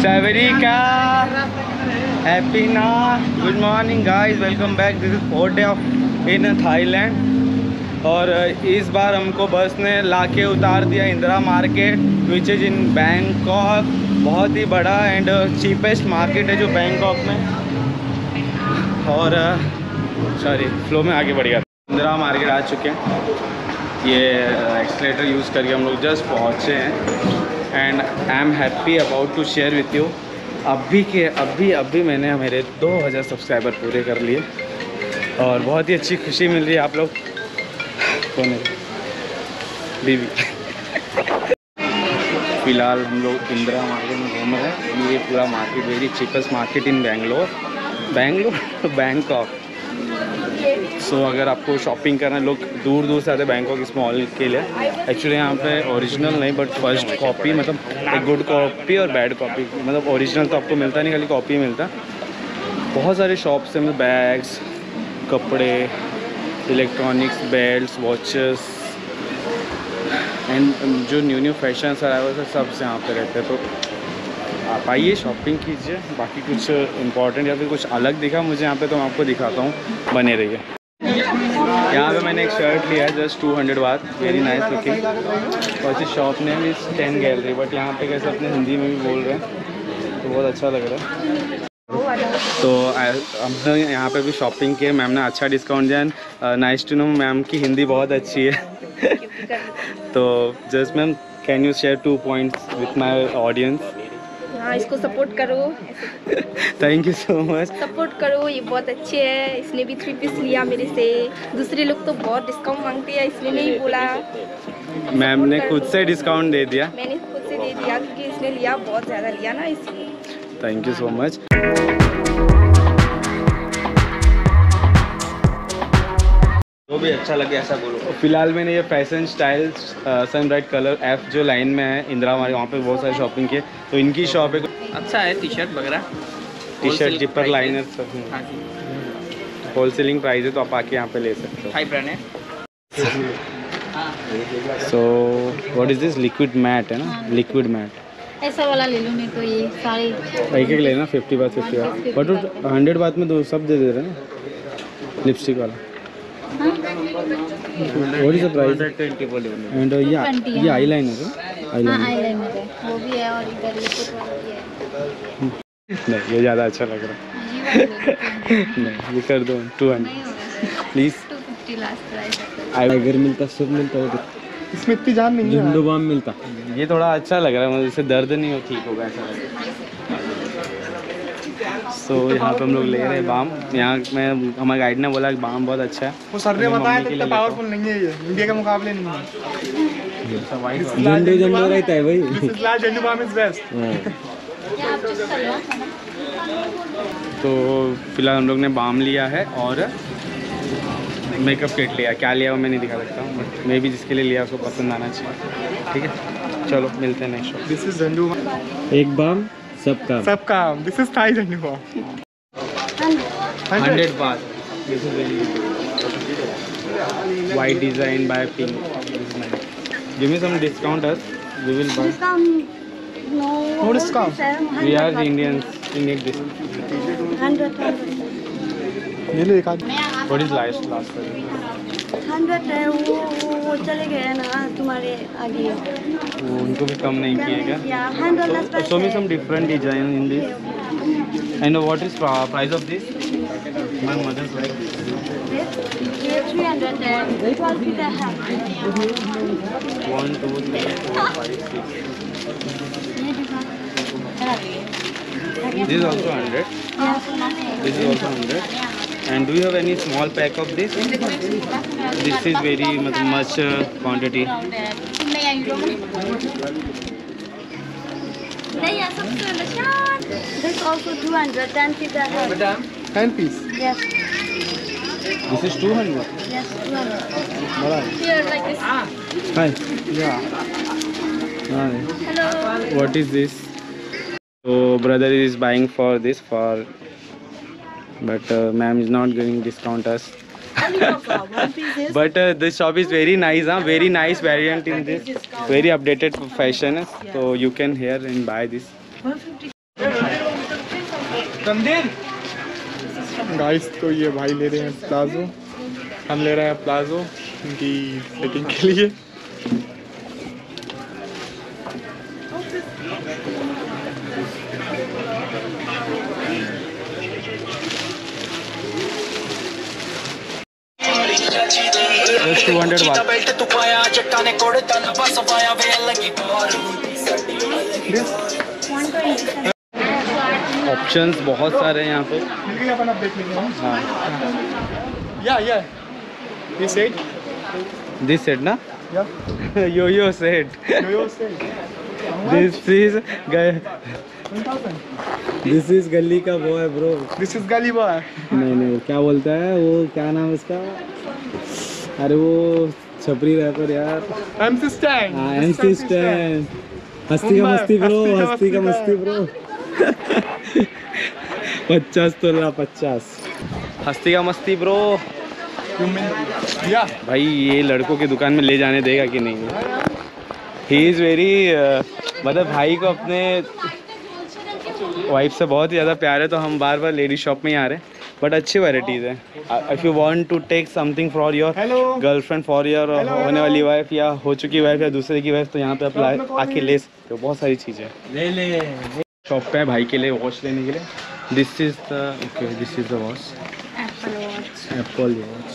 Savarika, happy now. Good morning guys, welcome back. This is 4th day of in Thailand. और इस बार हमको बस ने लाके उतार दिया Indira market which is in Bangkok. बहुत ही बड़ा एंड चीपेस्ट मार्केट है जो बैंकॉक में। और सॉरी फ्लो में आगे बढ़ गया। इंदिरा मार्केट आ चुके हैं। ये एक्सलेटर यूज़ करके हम लोग जस्ट पहुँचे हैं and I am happy about to share with you. अभी मैंने मेरे 2000 सब्सक्राइबर पूरे कर लिए और बहुत ही अच्छी खुशी मिल रही है। आप लोग कौन है? बीवी। फ़िलहाल हम लोग इंदिरा मार्केट में घूम रहे हैं। ये पूरा market very cheapest market in Bangkok. So अगर आपको शॉपिंग करना, लोग दूर दूर से आते हैं बैंकॉक इस मॉल के लिए। एक्चुअली यहाँ पे ओरिजिनल नहीं बट फर्स्ट कॉपी, मतलब एक गुड कॉपी और बैड कॉपी। मतलब ओरिजिनल तो आपको मिलता नहीं, खाली कॉपी मिलता। बहुत सारे शॉप्स हैं, बैग्स, कपड़े, इलेक्ट्रॉनिक्स, बेल्ट्स, वॉचेस एंड जो न्यू फैशन अराइवल्स है सब से यहाँ पे रहते हैं। तो आप आइए शॉपिंग कीजिए। बाकी कुछ इम्पोर्टेंट या फिर कुछ अलग दिखा मुझे यहाँ पे तो मैं आपको दिखाता हूँ, बने रहिए। यहाँ पे मैंने एक शर्ट लिया है जस्ट 200 बात, वेरी नाइस लुकिंग। और इस शॉप नेम इस 10 गैलरी, बट यहाँ पे कैसे अपने हिंदी में भी बोल रहे हैं तो बहुत अच्छा लग रहा है। तो हमने यहाँ पे भी शॉपिंग की, मैम ने अच्छा डिस्काउंट दिया। नाइस टू नो, मैम की हिंदी बहुत अच्छी है। तो just ma'am can you share 2 points with my audience? हाँ, इसको सपोर्ट करो। Thank you so much. Support करो, ये बहुत अच्छे है। इसने भी 3 पीस लिया मेरे से। दूसरे लोग तो बहुत डिस्काउंट मांगते हैं, इसने नहीं बोला। मैम ने खुद से डिस्काउंट दे दिया। मैंने खुद से दे दिया क्योंकि इसने लिया, बहुत ज़्यादा लिया ना, इसलिए। Thank you so much. जो भी अच्छा लगे ऐसा बोलो। फिलहाल मैंने ये fashion style Sunbright colour F जो लाइन में है इंदिरा मार्केट, वहाँ पे बहुत सारी शॉपिंग की। तो इनकी शॉप है, अच्छा है। टी शर्ट वगैरह, टी शर्ट, जिपर, लाइनर सब होलसेलिंग प्राइस है, तो आप आके यहाँ पे ले सकते हो। हाई ब्रांड है। So what is this? Liquid matte है ना, लिक्विड मैट। ऐसा वाला ले लो, नहीं तो ये सारे एक लेना 50 बात 50 बात, बट 100 बात में दो सब दे रहे ना। लिपस्टिक वाला what is the price? And ये आईलाइनर है। आईलाइनर है, वो भी है। और इधर लिक्विड वाला भी है। नहीं, ये ज़्यादा अच्छा लग रहा है। नहीं, ये कर दो 200 प्लीज़। 250 last price. अगर मिलता सब मिलता है, इसमें इतनी जान नहीं है। बाम मिलता, ये थोड़ा अच्छा लग रहा है, मुझे इससे दर्द नहीं हो, ठीक होगा ऐसा लग रहा है। सो यहाँ पे हम लोग ले रहे हैं बाम। यहाँ में हमारे गाइड ने बोला कि बाम बहुत अच्छा है। वो सर ने बताया था इतना पावरफुल नहीं है ये, इंडिया के मुकाबले नहीं है। झंडू रहता है भाई। This is large Zandu balm is best. तो फिलहाल हम लोग ने बाम लिया है और मेकअप किट लिया। क्या लिया वो मैं नहीं दिखा सकता, बट मे भी जिसके लिए लिया उसको पसंद आना चाहिए। ठीक है, चलो मिलते हैं next shop. This is Zandu, एक बाम सब काम। This is Thai Zandu balm. 100 baht. This is very white design by pink. Give me some discount us. We will buy. No discount. We are Indians. We need this. 100 ये ले एक आध। What is last 100 है। वो चले गए ना तुम्हारे आगे। वो उनको भी कम नहीं किएगा। 100 last price. Show me some different design in this. And what is price of this? My mother's like this. ये 300 है। 12 feet है। 1 2 3 4 5 6. ये दिखा। This is also 100. This is also 100. And do you have any small pack of this? This is very much quantity. This also 200. 10 feet है। 10 piece. Yes. This is 200. Yes, 200. बड़ा। Here, like this. Hi. Yeah. Hi. Hello. What is this? So brother is buying for this but ma'am is not giving discount us. But this shop is very nice, very nice variant in this, very updated fashion, so you can here and buy this. Randhir guys, तो ये भाई ले रहे हैं palazzo, हम ले रहे हैं प्लाजो उनकी फिटिंग के लिए। Just 200 बात। ऑप्शंस बहुत सारे हैं यहाँ पे। मिल गई, अपन अब देख लेंगे। हाँ, या ये सेट, दिस सेट ना, या yo set, yo set, this is गली का वो है ब्रो। दिस इज गली बॉय। नहीं, क्या बोलता है वो, क्या नाम है इसका, अरे वो छपरी रैपर यार, MC Stan। हाँ, MC Stan। हस्ती का मस्ती ब्रो, हस्ती का मस्ती ब्रो। 50 तोला 50, हस्ती का मस्ती ब्रो। या भाई ये लड़कों की दुकान में ले जाने देगा कि नहीं? ही इज़ वेरी, मतलब भाई को अपने वाइफ से बहुत ही ज़्यादा प्यार है, तो हम बार बार लेडी शॉप में ही आ रहे हैं। बट अच्छी वैराइटीज़ है। If you want to take something for your girlfriend, for your होने वाली वाइफ या हो चुकी वाइफ या दूसरे की वाइफ, तो यहाँ पे आप आके ले सकते हो। बहुत सारी चीज़ें ले शॉप पे है भाई के लिए वॉच लेने के लिए। This is the watch, Apple watch.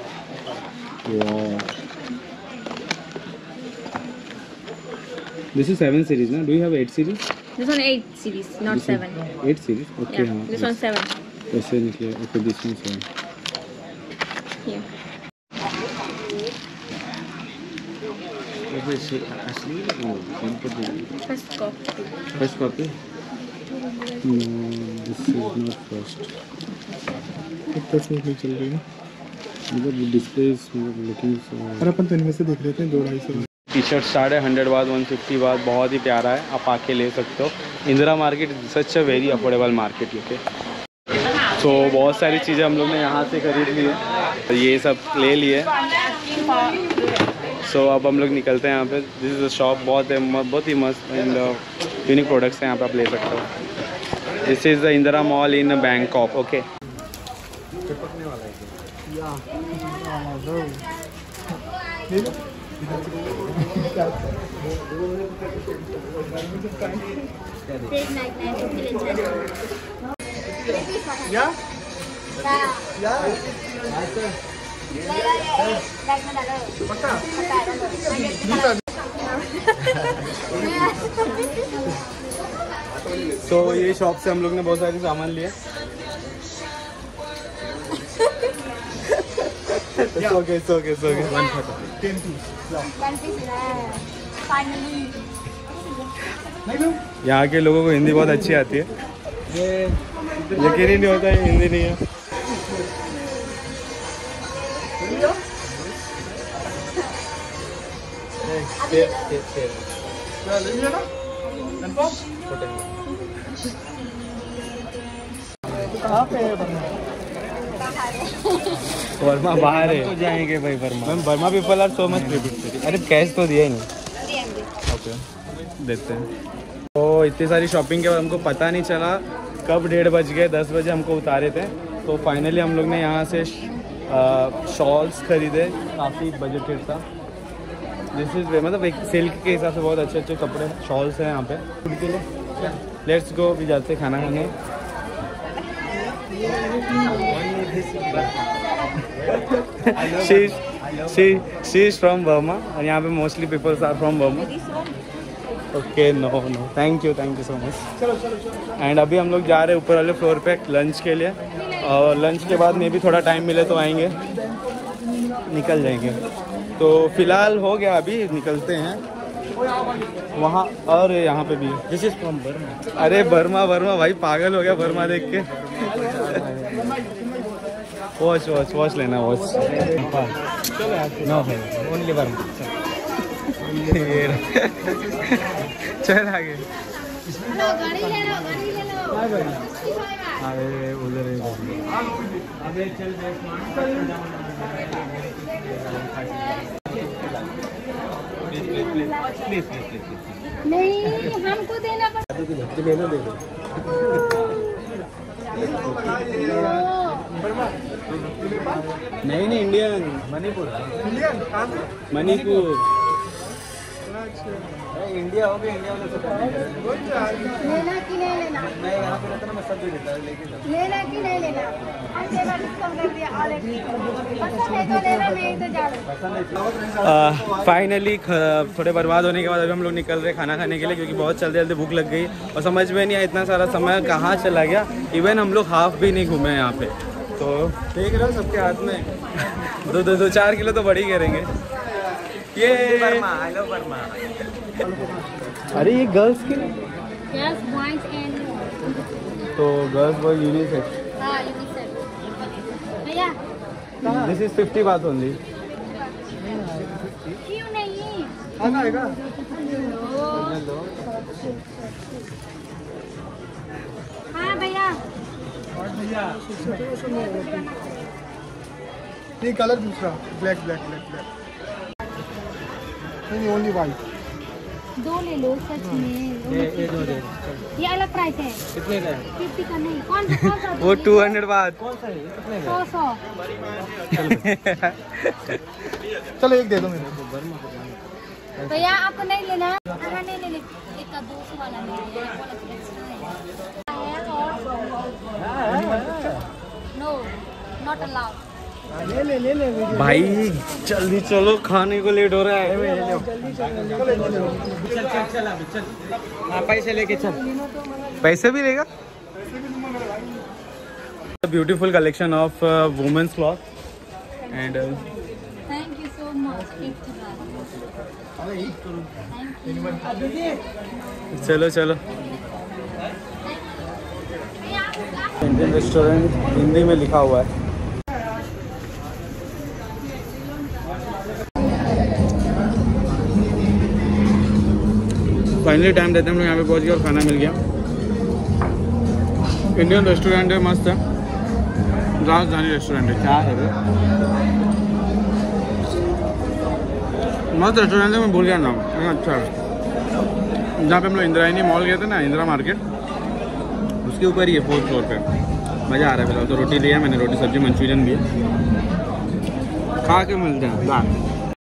This is 7 series, na? Do you have 8 series? This one 8 series, not 7. 8 series? Okay, Yeah, this one 7. ऐसे निकले। Okay, this one 7. Here. Asli? No, First copy. First copy? No, this is not first. नहीं चल रही है, मतलब display looking. और अपन तो इनमें से देख लेते हैं 200-250। टी शर्ट स्टार्ट है 100 बात, 150 बात, बहुत ही प्यारा है, आप आके ले सकते हो। Indira market such a very affordable market. Okay, तो बहुत सारी चीज़ें हम लोग ने यहाँ से खरीद ली है, ये सब ले लिए। सो अब हम लोग निकलते हैं यहाँ पे। दिस इज़ अ शॉप, बहुत ही मस्त एंड यूनिक प्रोडक्ट्स हैं यहाँ पे, आप ले सकते हो। This is the Indira mall in Bangkok. Okay, तो ये शॉप से हम लोग ने बहुत सारे सामान लिए। It's okay. यहाँ के लोगों को हिंदी बहुत अच्छी आती है, यकीन ही नहीं होता है हिंदी नहीं है। वर्मा बाहर है, तो जाएंगे भाई Burma. Ma'am Burma people are so much prepared. अरे कैश तो दिया ही नहीं। ओके, देखते हैं। तो इतनी सारी शॉपिंग के बाद हमको पता नहीं चला कब 1:30 बज गए, 10 बजे हमको उतारे थे। तो फाइनली हम लोग ने यहाँ से शॉल्स खरीदे, काफ़ी बजटेड था। दिस इज़ मतलब एक सिल्क के हिसाब से बहुत अच्छे कपड़े शॉल्स हैं यहाँ पे उनके लिए। लेट्स गो, भी जाते खाना खाने। she is from Burma और यहाँ पे mostly peoples are from Burma. Okay, no thank you so much. And अभी हम लोग जा रहे हैं ऊपर वाले फ्लोर पे लंच के लिए, और लंच के बाद में भी थोड़ा टाइम मिले तो आएंगे, निकल जाएंगे। तो फिलहाल हो गया, अभी निकलते हैं वहाँ। और यहाँ पे भी दिस इज फ्रॉम बर्मा। अरे बर्मा भाई, पागल हो गया बर्मा देख के। वॉच लेना, वॉच। No only Burma. चल आगे। अरे उधर चल प्लीज नहीं, हमको देना पड़ेगा। नहीं नहीं, इंडियन, मणिपुर। इंडियन कहाँ से? मणिपुर। इंडिया हो गया, इंडिया वाले से लेना कि नहीं लेना? मैं यहाँ पे रहता ना, मैं सब दे देता लेकिन लेना कि नहीं लेना? हम लेना डिस्काउंट कर दिया ऑलरेडी। पसंद है तो लेना, नहीं तो जाओ। फाइनली थोड़े बर्बाद होने के बाद अभी हम लोग निकल रहे खाना खाने के लिए, क्योंकि बहुत जल्दी जल्दी भूख लग गई और समझ में नहीं आया इतना सारा समय कहाँ चला गया। इवन हम लोग हाफ भी नहीं घूमे यहाँ पे। तो देख रहे हो सबके हाथ में 2-4 किलो तो बड़ी करेंगे ये। I love Burma. अरे ये गर्ल्स के लिए, Yes, boys and तो गर्ल्स बॉय यूनिसेक्स। हाँ यूनिसेक्स। भैया दिस इज 50 बात ओनली। क्यों नहीं? आना आएगा। हाँ भैया। ये कलर दूसरा, ब्लैक ब्लैक ब्लैक ब्लैक। नहीं ओनली वाइट। 2 ले लो सच में। ये 2 दे। ये अलग प्राइस है। कितने का है? 50 का नहीं। कौन सा? वो 200 बात। कौन सा है? कितने का? 100। चलो एक दे दो मेरे को। भैया आपको नहीं लेना? हाँ नहीं लेने। एक का 200 वाला नहीं है। No, not allowed. भाई जल्दी चलो, खाने को लेट हो रहा है। चल अभी चल। हाँ पैसे लेके चल। पैसे भी लेगा। Beautiful collection of womens cloth and thank you so much. चलो चलो। इंडियन रेस्टोरेंट हिंदी में लिखा हुआ है। फाइनली टाइम देते हैं हम लोग यहाँ पे पहुँच गए और खाना मिल गया। इंडियन रेस्टोरेंट है, मस्त है, राजधानी रेस्टोरेंट है। क्या है वो? मस्त रेस्टोरेंट है, मैं भूल गया नाम। अच्छा है, जहाँ पे हम लोग इंदिरायनी मॉल गए थे ना, इंदिरा मार्केट, उसके ऊपर ही है 4th फ्लोर पे। मज़ा आ रहा है फिलहाल। तो रोटी लिया मैंने, रोटी सब्जी मंचूरियन भी है। खा के मिलते हैं।